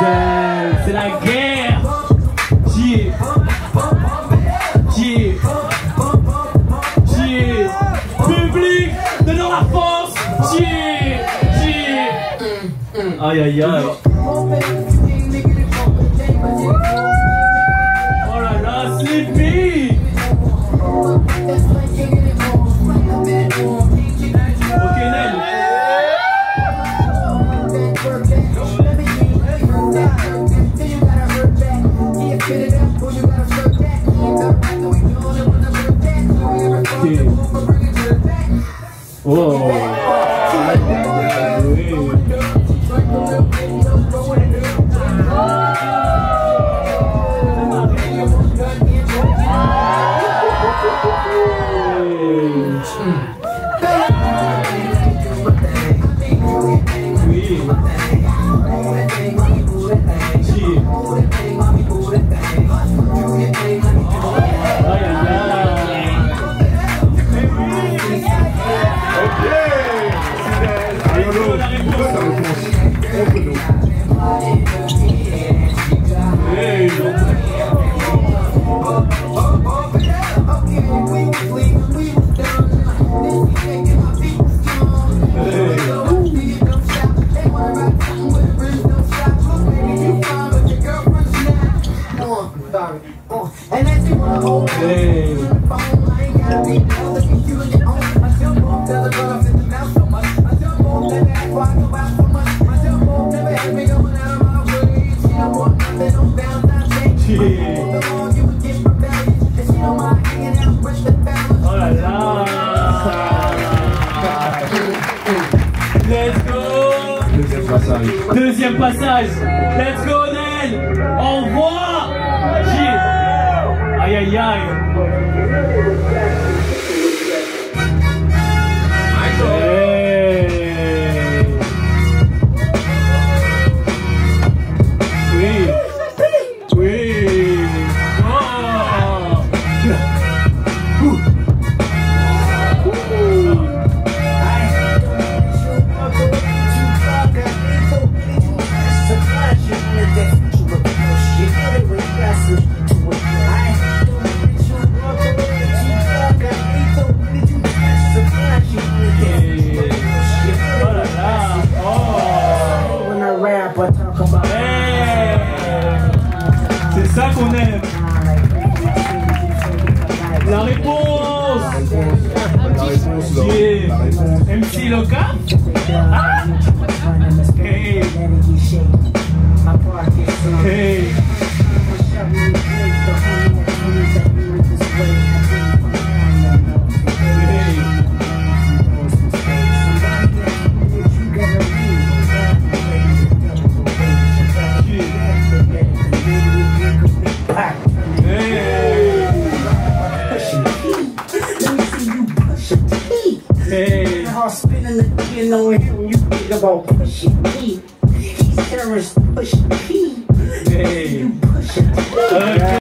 C'est la guerre. Yeah. Yeah. Yeah. Public, donnons la force. Yeah. Yeah. Aïe aïe aïe. Oh là là, Sleepy. Ok Nel. Oh. Deuxième passage. Let's go Nel. Au revoir. Aïe aïe aïe. C'est ça qu'on aime. La réponse. MC LowKaf. Ah. Hey. Hey. Spinning the you know when you think about pushing me. These terrorists push me. Hey. You push it.